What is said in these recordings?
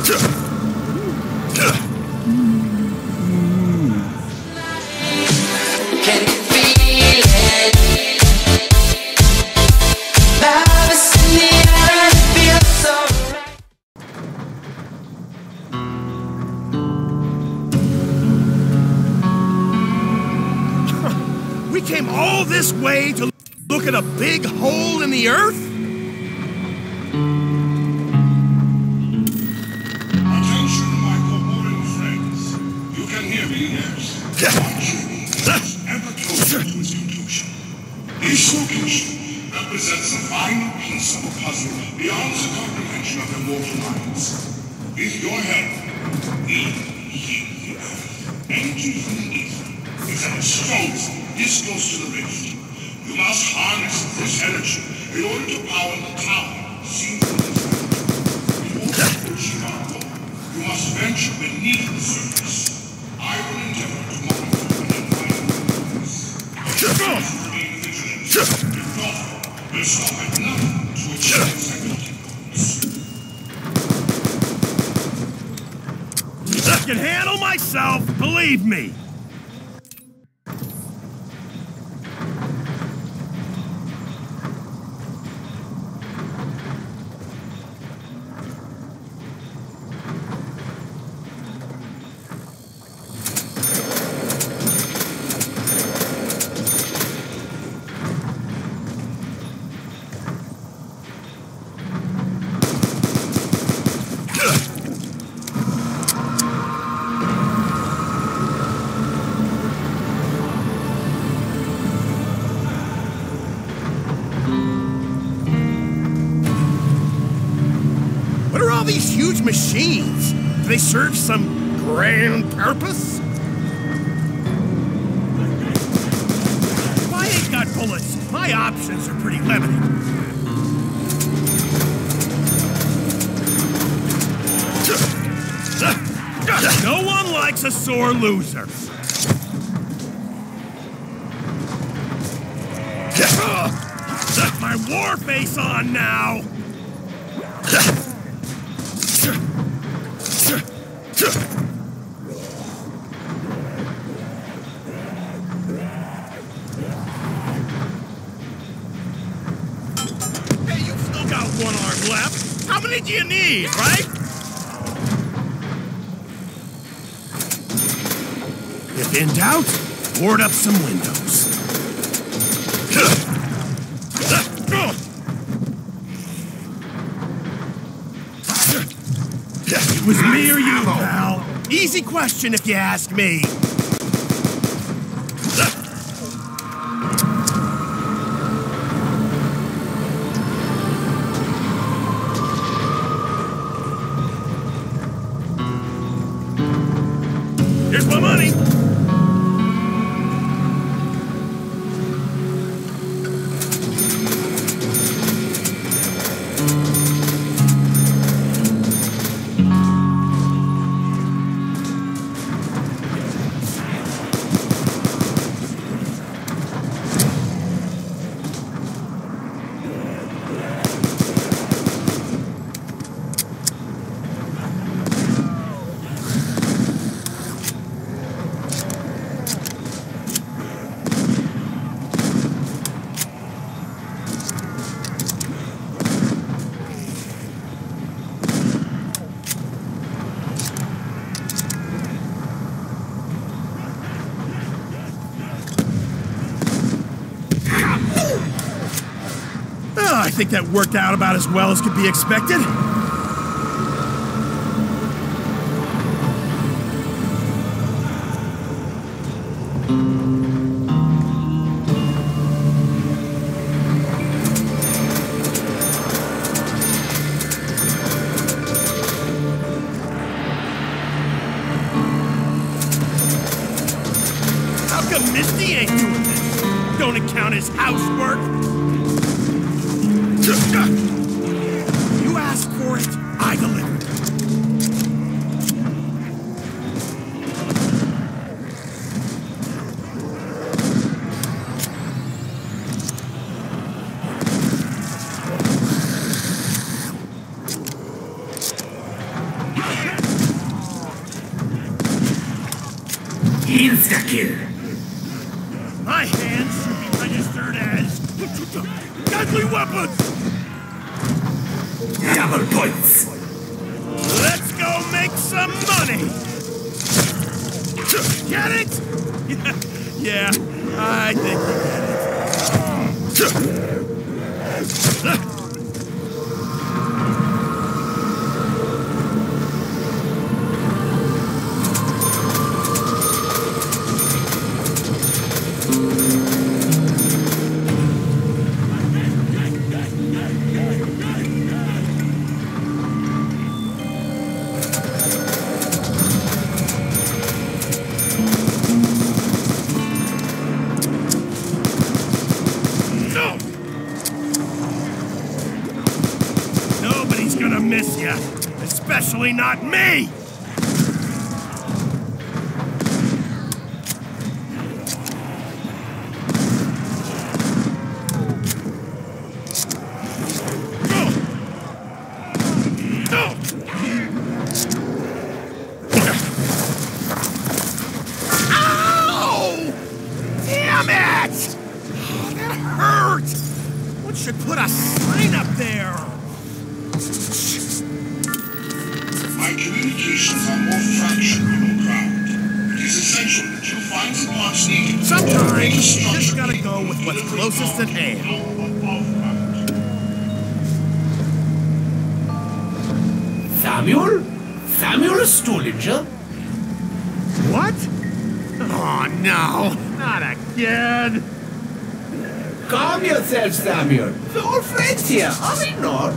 Can you feel it? Love is in the air and it feels so right. We came all this way to look at a big hole in the earth? Attention, my co-warring friends. You can hear me, yes? Ever closer to its conclusion. This location represents a final piece of a puzzle beyond the comprehension of your mortal minds. With your help, we heal the earth. Energy from the ether is at its strongest this close to the rift. You must harness this energy in order to power the tower seen from this planet. In order to achieve our goal, you must venture beneath the surface. I will endeavor to monitor and advise you. Remain vigilant. If not, we'll stop at nothing to achieve second. I can handle myself, believe me. These huge machines, do they serve some grand purpose? If I ain't got bullets, my options are pretty limited. No one likes a sore loser. Got my war face on now. Hey, you've still got one arm left. How many do you need, right? If in doubt, board up some windows. It was me or you, pal. Easy question if you ask me. Here's my money. I think that worked out about as well as could be expected. How come Misty ain't doing this? Don't it count as housework? You asked for it, I delivered. Insta-kill. My hands should be registered as deadly weapons. Double points. Let's go make some money. Get it? Yeah, I think you get it. Nobody's gonna miss ya, especially not me! Should put a sign up there. My communications are more fractured below ground. It is essential that you find the parts needed. Sometimes you just gotta go with what's closest at hand. Samuel? Samuel Stullinger? What? Oh no, not again. Calm yourself, Samuel. We're all friends here, are we not?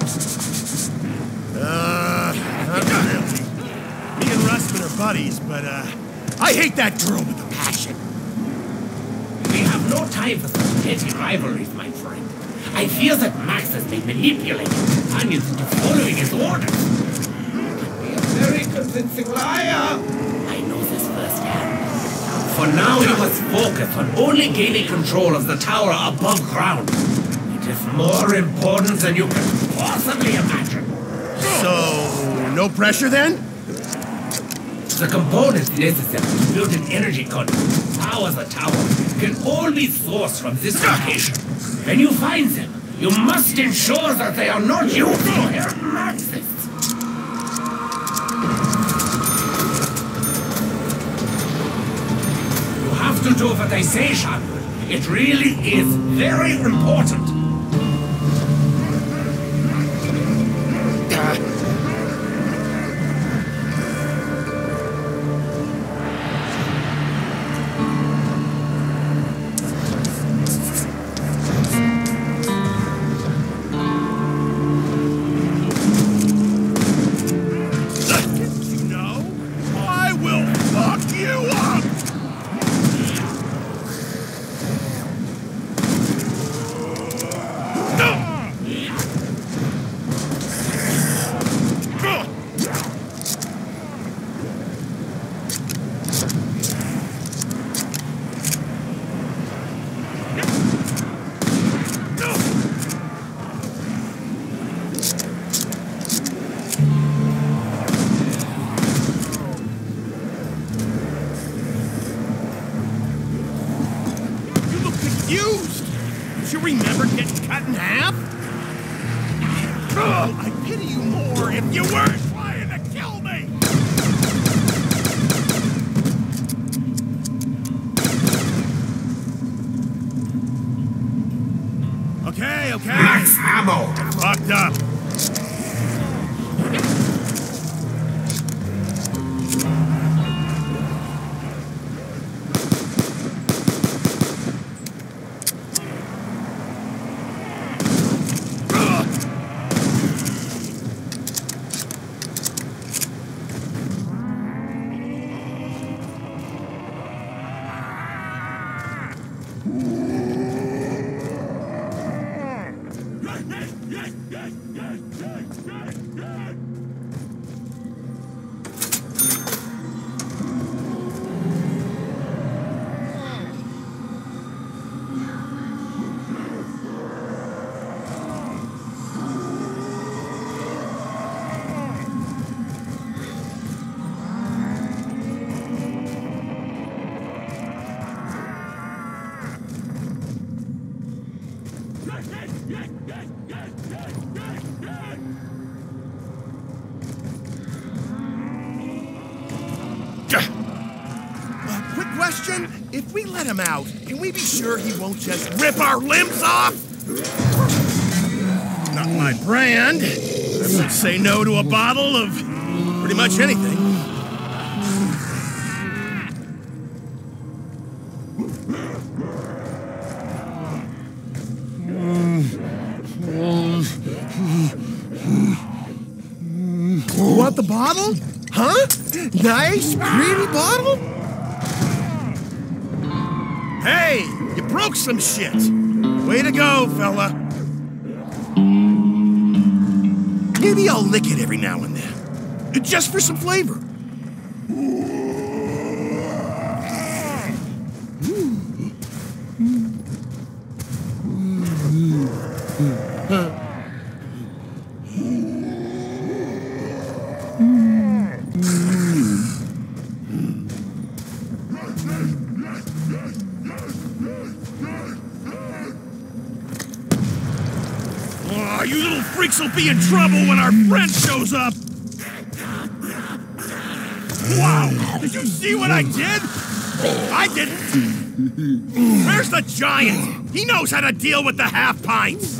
Not really. Me and Rustin are buddies, but, I hate that girl with a passion. We have no time for such petty rivalries, my friend. I fear that Max has been manipulating companions into following his orders. He is a very convincing liar. I know this firsthand. For now, you must focus on only gaining control of the tower above ground. It is more important than you can possibly imagine. So, no pressure then? The components necessary to build an energy conduit to power the tower can all be sourced from this location. When you find them, you must ensure that they are not used for your Marxists. To do what I say, Samuel. It really is very important. You know, I will fuck you up! Confused! Don't you remember getting cut in half? I'd pity you more if you weren't trying to kill me! Okay. Max ammo! Fucked up. Captain, if we let him out, can we be sure he won't just rip our limbs off? Not my brand. I won't say no to a bottle of pretty much anything. Want the bottle? Huh? Nice, pretty bottle? Hey, you broke some shit. Way to go, fella. Maybe I'll lick it every now and then. Just for some flavor. Oh, you little freaks will be in trouble when our friend shows up! Wow! Did you see what I did? I didn't! Where's the giant? He knows how to deal with the half-pints!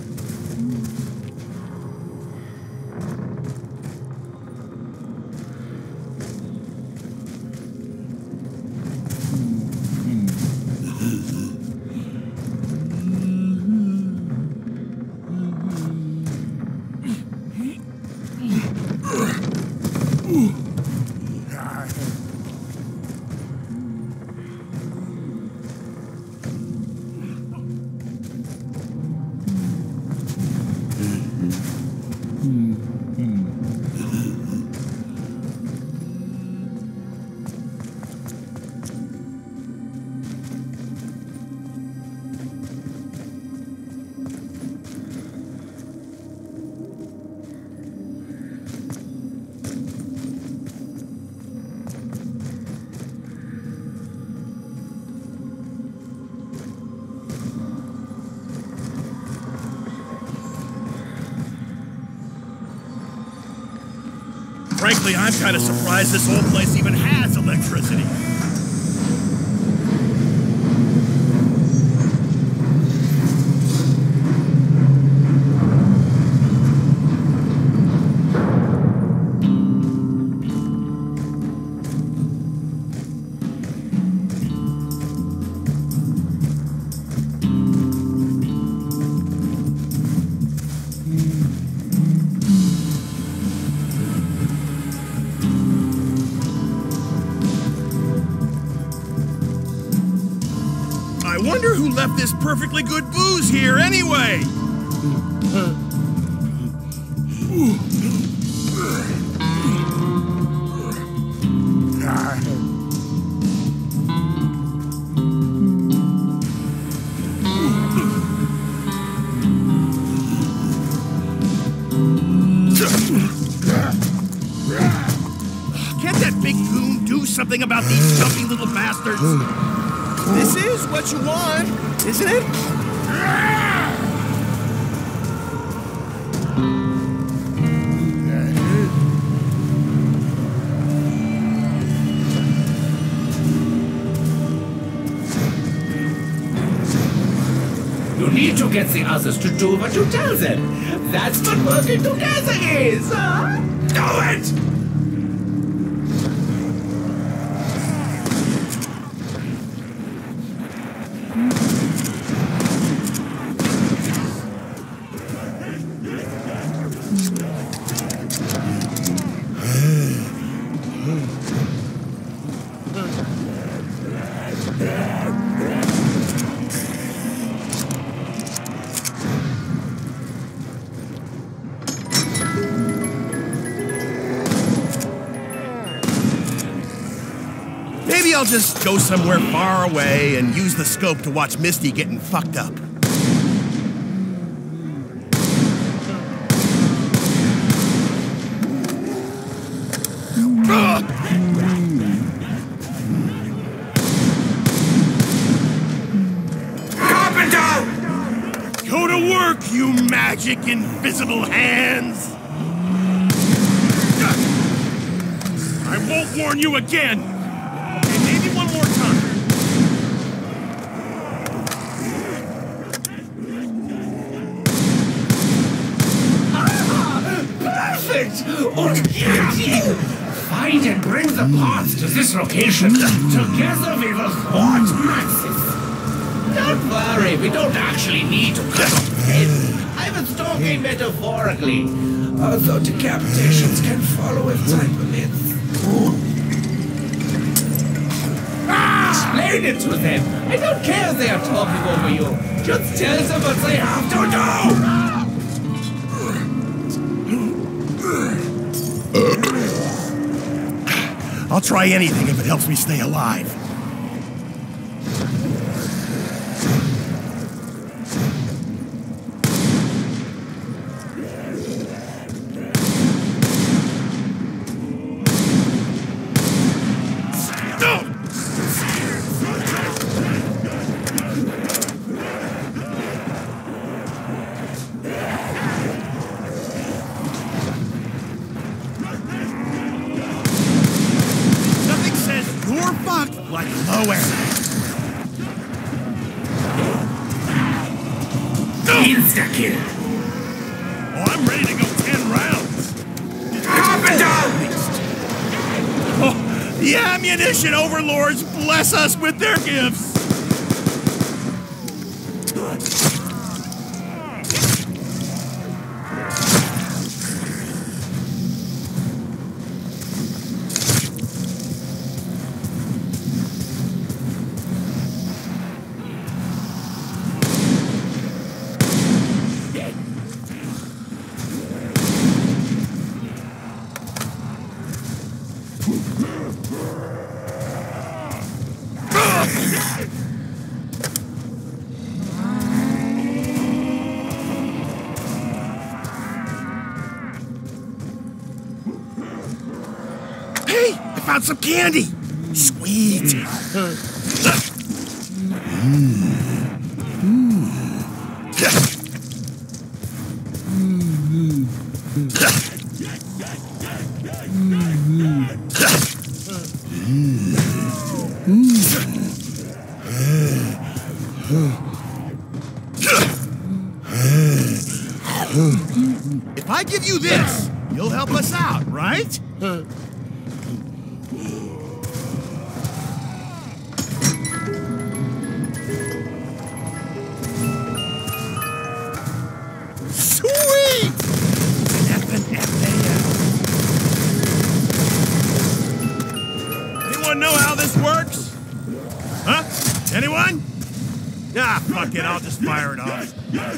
Frankly, I'm kind of surprised this whole place even has electricity. I wonder who left this perfectly good booze here anyway? Can't that big goon do something about these jumpy little bastards? This is what you want, isn't it? You need to get the others to do what you tell them. That's what working together is. Do it! Maybe I'll just go somewhere far away and use the scope to watch Misty getting fucked up. Carpenter! Go to work, you magic invisible hands! I won't warn you again! Okay, maybe one more time. it! Und get ihn! Find and bring the parts to this location. Together we will thwart Maxis. Don't worry, we don't actually need to cut off the head. I was talking metaphorically. Although decapitations can follow if time permits. Explain it to them. I don't care if they are talking over you. Just tell them what they have to do. I'll try anything if it helps me stay alive. Like low air. Insta-kill. Oh, I'm ready to go 10 rounds. Chop it down! Oh, the ammunition overlords bless us with their gifts. Hey, I found some candy. Sweet. If I give you this, you'll help us out, right? Sweet! Anyone know how this works? Huh? Anyone? Ah, fuck it, I'll just fire it off.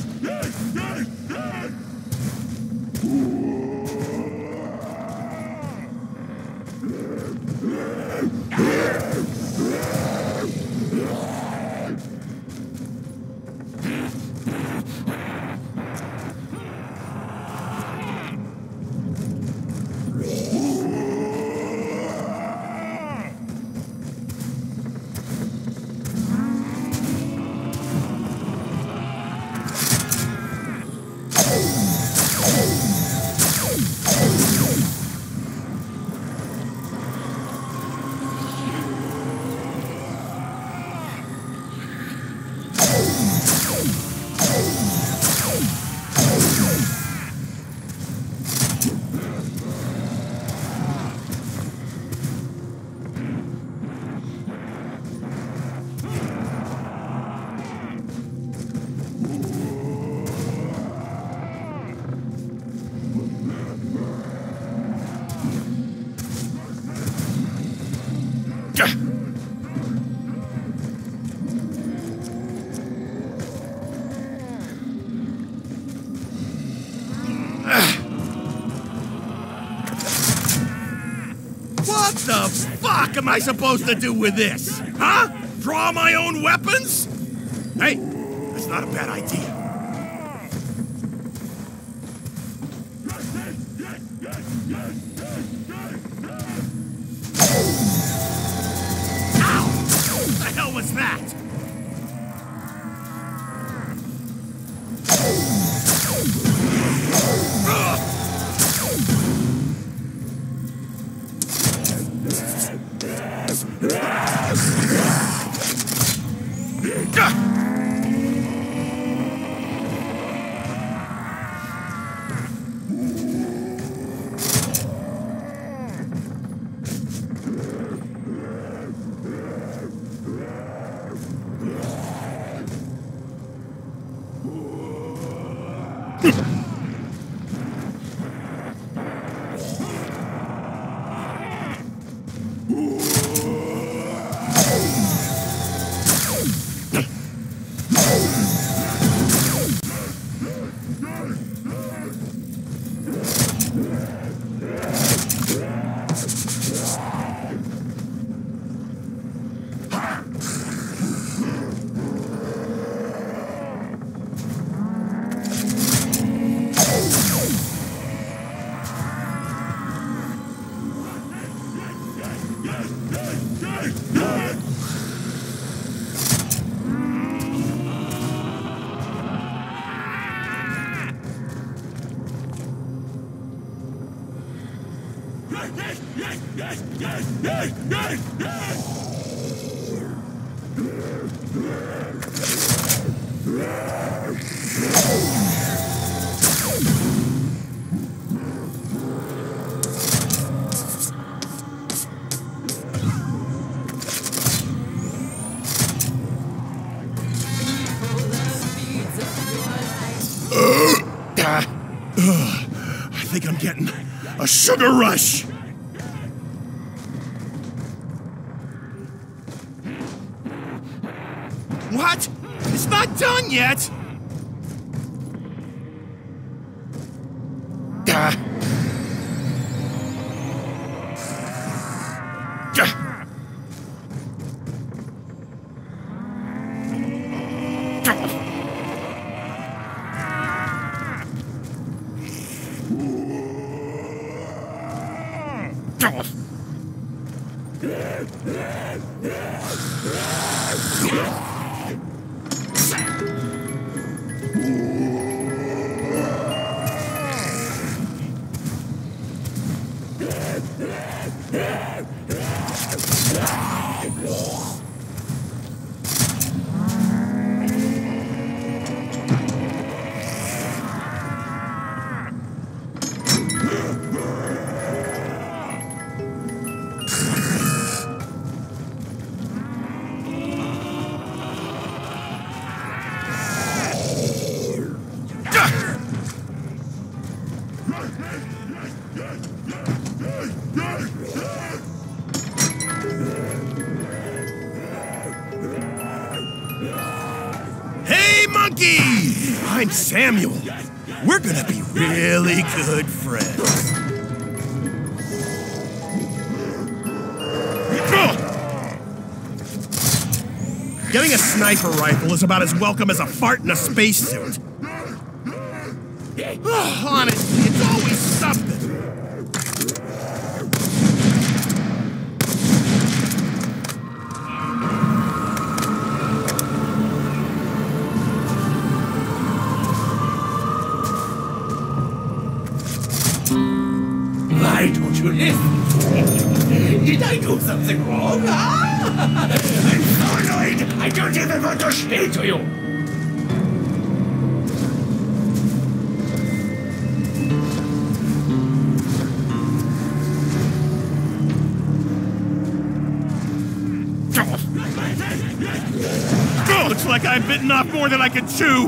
What the fuck am I supposed to do with this? Huh? Draw my own weapons? Hey, that's not a bad idea. Ow! What the hell was that? I think I'm getting a sugar rush. What? It's not done yet! Hey, monkey! I'm Samuel. We're gonna be really good friends. Getting a sniper rifle is about as welcome as a fart in a spacesuit. Honestly, it's always something. Why don't you listen? Did I do something wrong? I'm so annoyed! I don't even want to speak to you! Oh, looks like I've bitten off more than I can chew.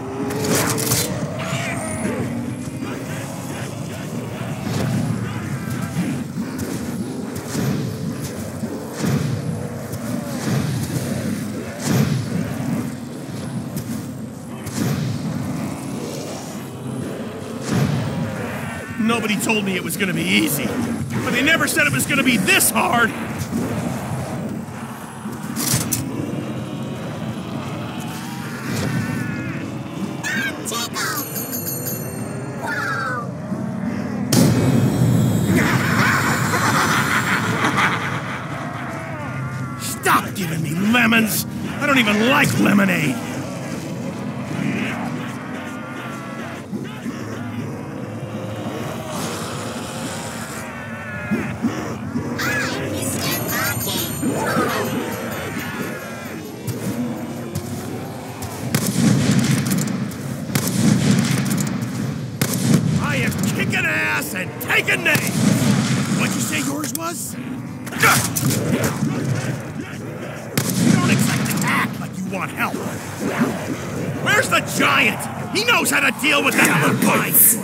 Nobody told me it was gonna be easy, but they never said it was gonna be this hard. Stop giving me lemons! I don't even like lemonade! I am kicking ass and taking names! What'd you say yours was? You don't exactly act like you want help. Where's the giant? He knows how to deal with the hammerbites.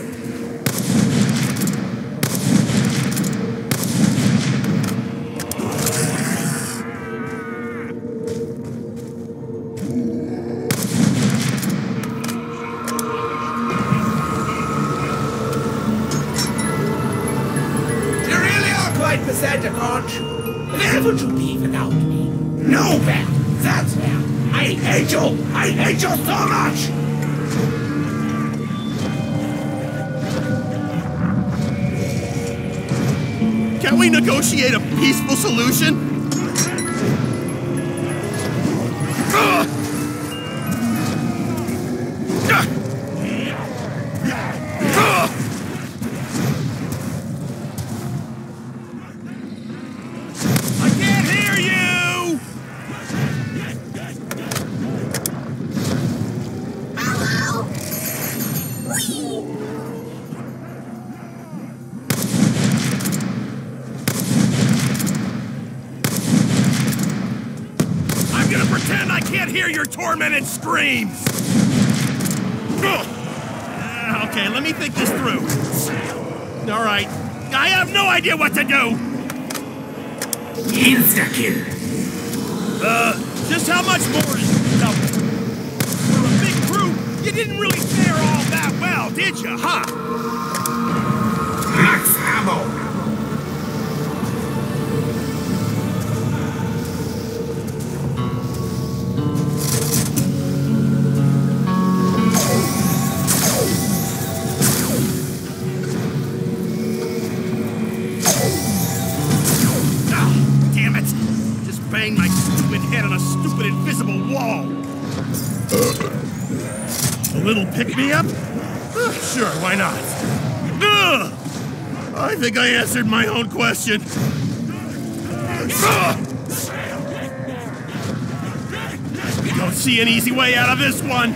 You really are quite pathetic, aren't you? Where would you be without me? Nowhere! That's where! I hate you! I hate you so much! Can't we negotiate a peaceful solution? I can't hear you! I'm gonna pretend I can't hear your tormented screams! Okay, let me think this through. All right, I have no idea what to do! Insta-kill. Just how much more is double? For a big crew, you didn't really fare all that well, did you, huh? Max ammo. Damn it! Just banged my stupid head on a stupid invisible wall. A little pick-me-up? Sure, why not? Ugh! I think I answered my own question. Don't see an easy way out of this one.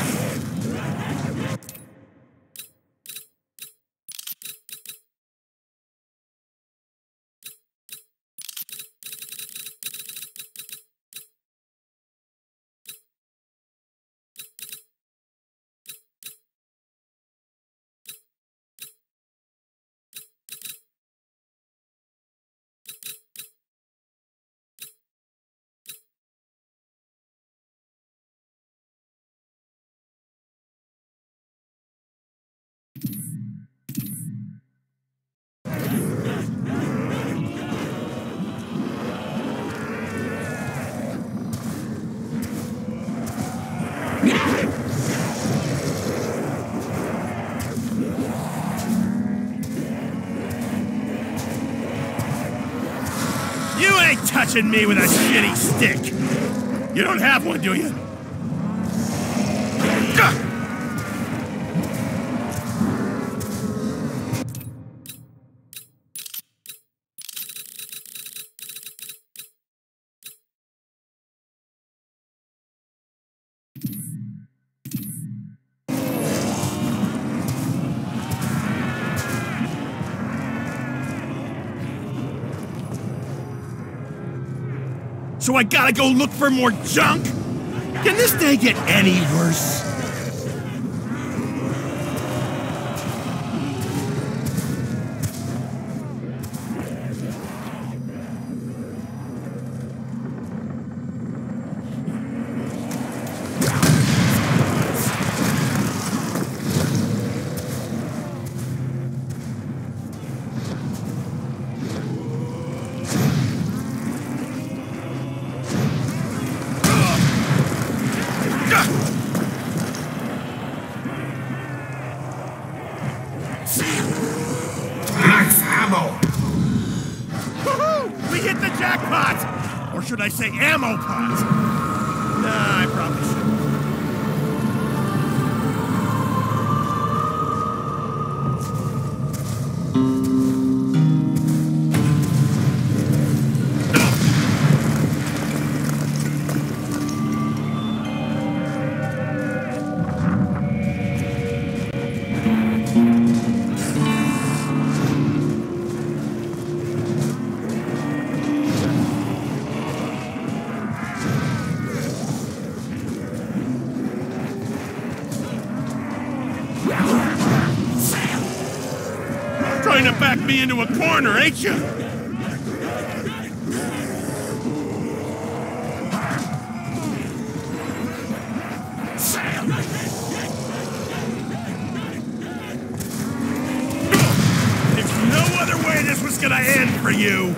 You ain't touching me with a shitty stick. You don't have one, do you? Gah! So I gotta go look for more junk? Can this day get any worse? Max ammo. Woohoo! We hit the jackpot! Or should I say ammo pot? Nah, I probably should. Trying to back me into a corner, ain't you? There's no other way this was gonna end for you.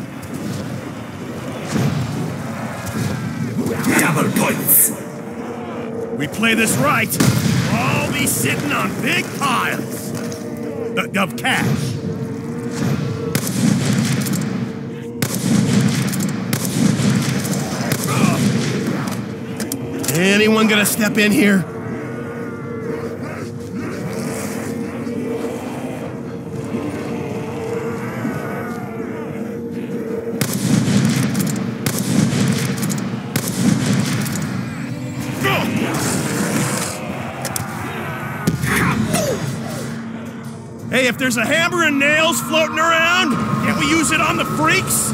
Double points. We play this right, we'll all be sitting on big piles of cash. Anyone gonna step in here? Hey, if there's a hammer and nails floating around, can't we use it on the freaks?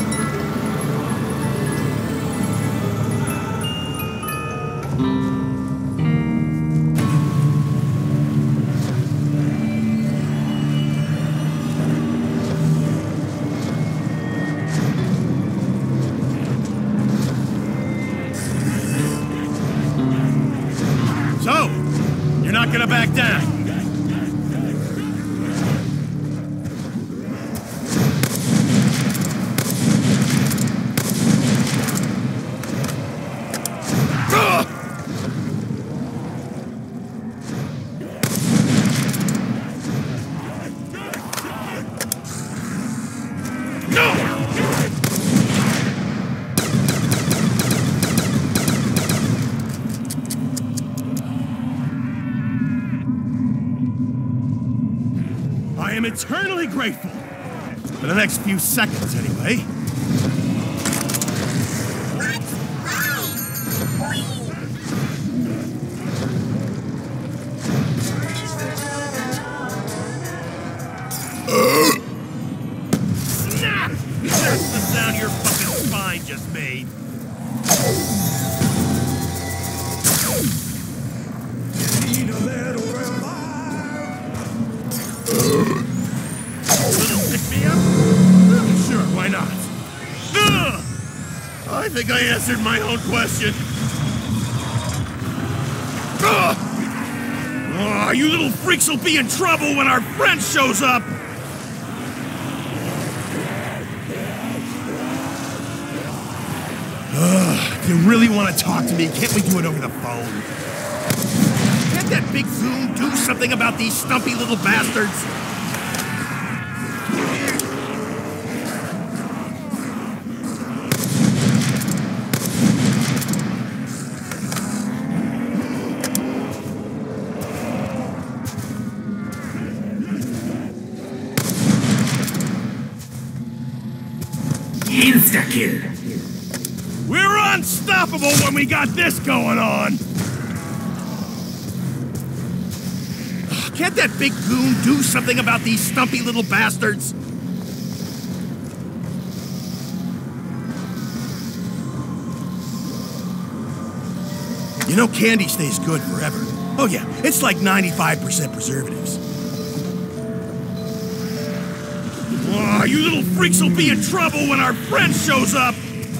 So, you're not gonna back down? I am eternally grateful. For the next few seconds, anyway. Snap! That's the sound your fucking spine just made. Sure, why not? I think I answered my own question. You little freaks will be in trouble when our friend shows up! If you really want to talk to me, can't we do it over the phone? Can't that big goon do something about these stumpy little bastards? Insta-kill. We're unstoppable when we got this going on! Can't that big goon do something about these stumpy little bastards? You know candy stays good forever. Oh yeah, it's like 95% preservatives. You little freaks will be in trouble when our friend shows up!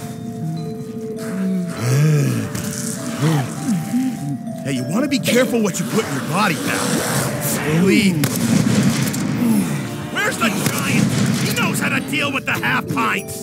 Hey, you want to be careful what you put in your body, pal. Believe me. Where's the giant? He knows how to deal with the half-pints.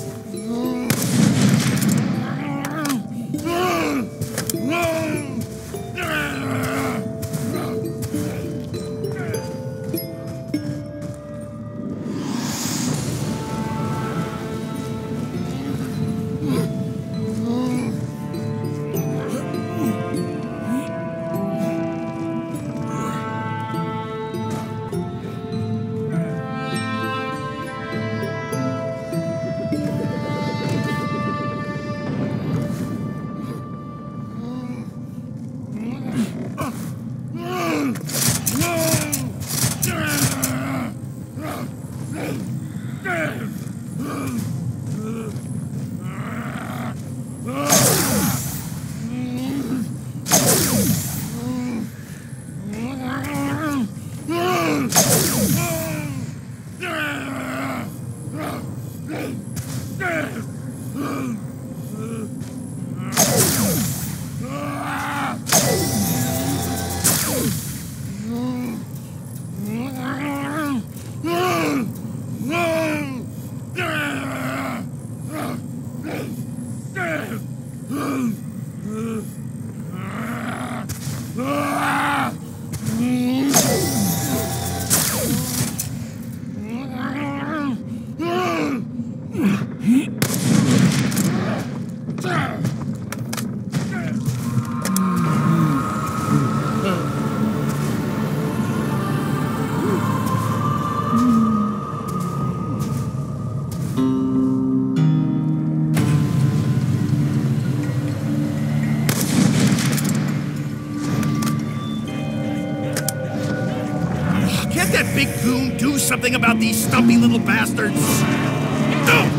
something about these stumpy little bastards? No!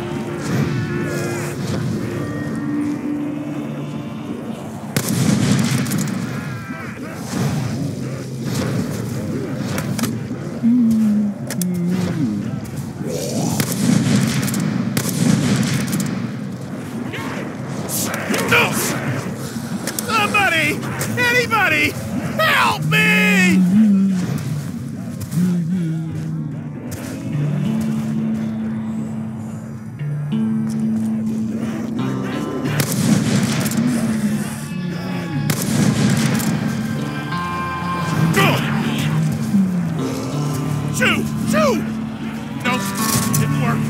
No! Somebody! Anybody! Help me! Shoo! Shoo! Nope, didn't work.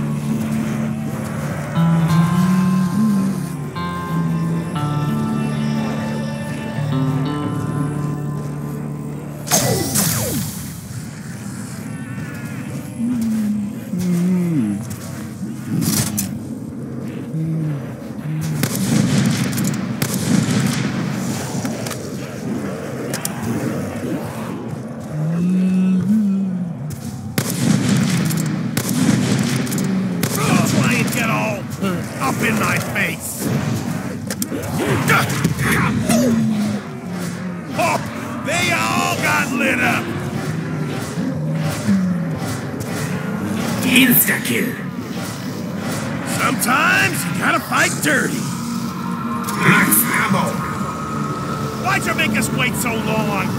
Get all up in my face. Oh, they all got lit up. Insta-kill. Sometimes you gotta fight dirty. Max ammo. Why'd you make us wait so long?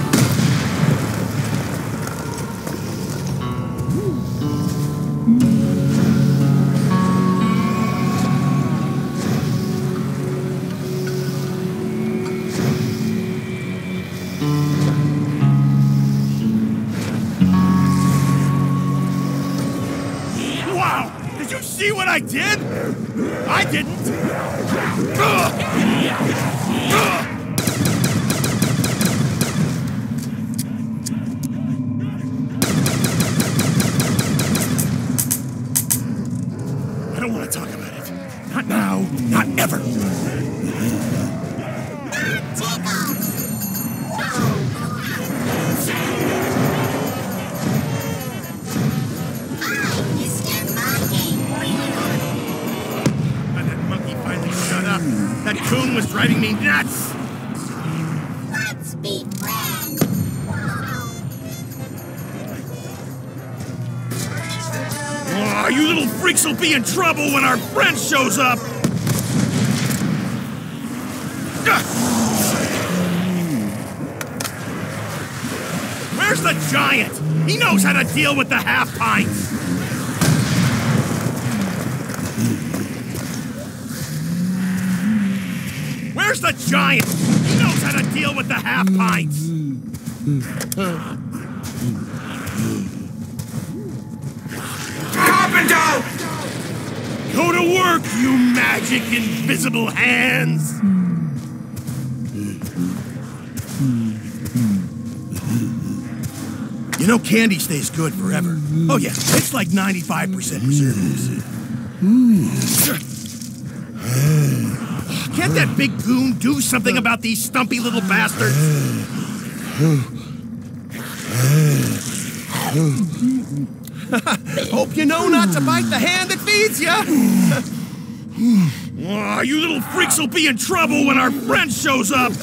Wow! Did you see what I did? I didn't! I don't want to talk about it. Not now, not ever. That coon was driving me nuts! Let's be friends! Oh, you little freaks will be in trouble when our friend shows up! Where's the giant? He knows how to deal with the half-pints! Where's the giant? He knows how to deal with the half-pints! Carpenter! Go to work, you magic invisible hands! You know candy stays good forever. Oh yeah, it's like 95% preservatives. Can't that big goon do something about these stumpy little bastards? Hope you know not to bite the hand that feeds you. Oh, you little freaks will be in trouble when our friend shows up.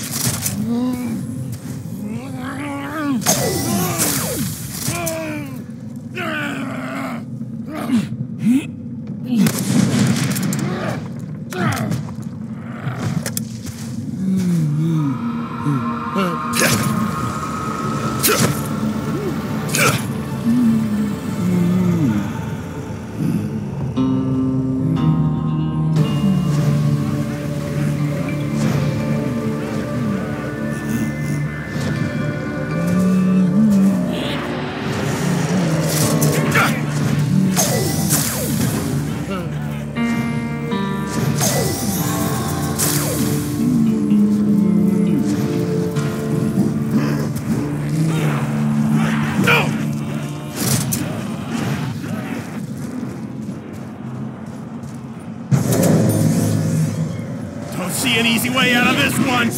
Don't see an easy way out of this one.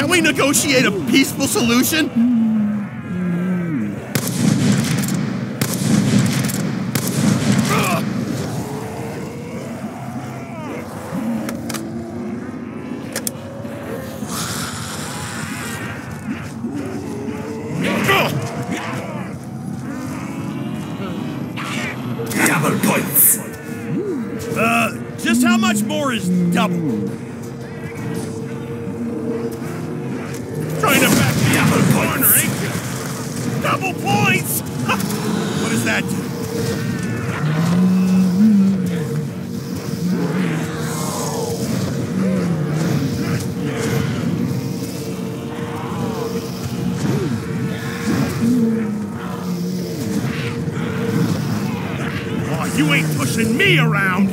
Can't we negotiate a peaceful solution? Double points. Just how much more is double? Trying to back me up a corner, ain't you? Double points! What does that do? Oh, you ain't pushing me around!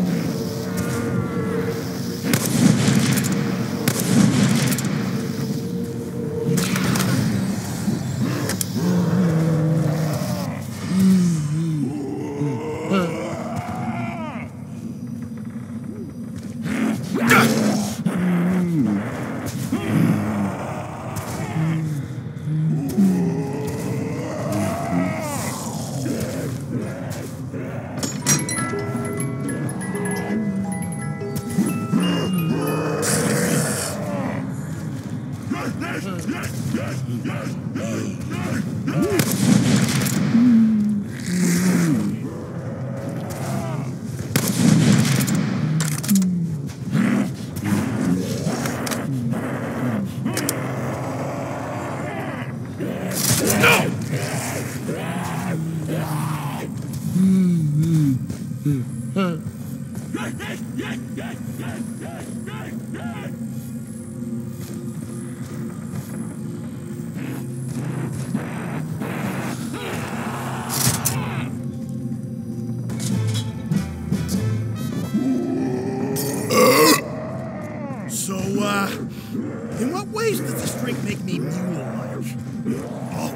In what ways does this drink make me mule-like? Oh.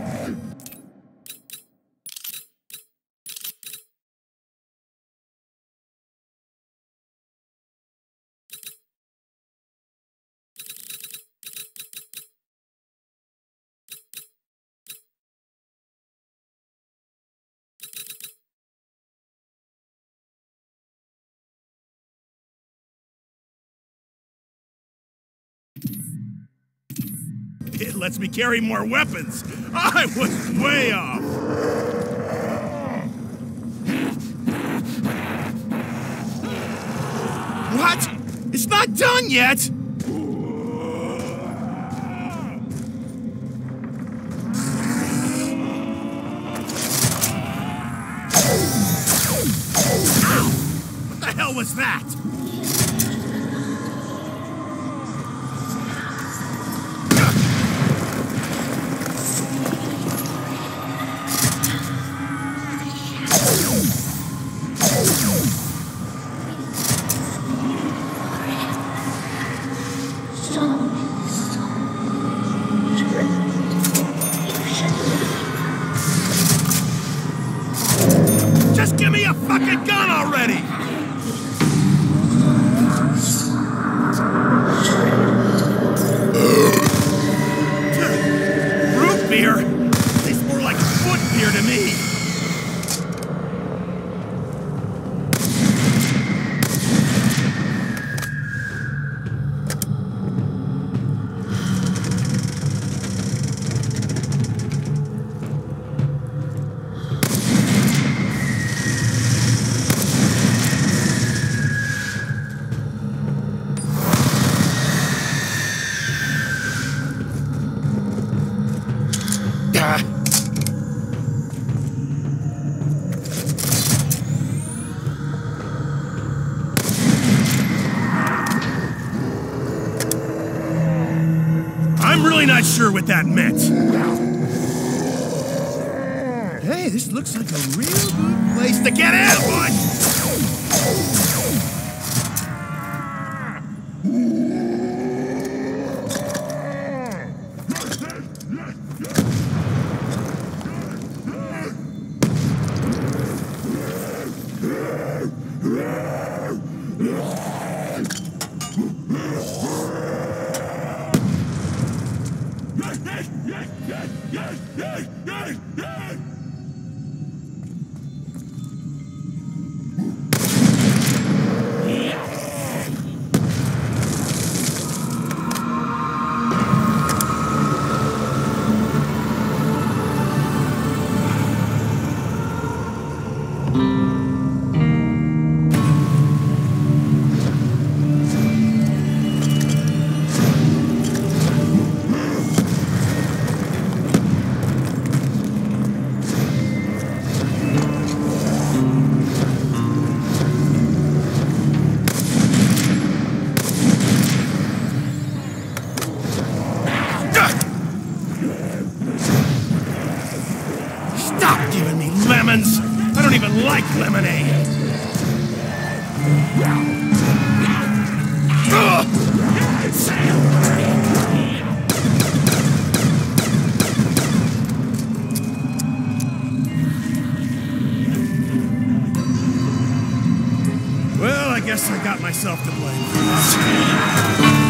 It lets me carry more weapons. I was way off. What? It's not done yet. What the hell was that? Just give me a fucking gun already! Root beer? Tastes more like foot beer to me. I'm really not sure what that meant. Hey, this looks like a real good place to get in, bud! lemons. I don't even like lemonade. Well, I guess I got myself to blame for this.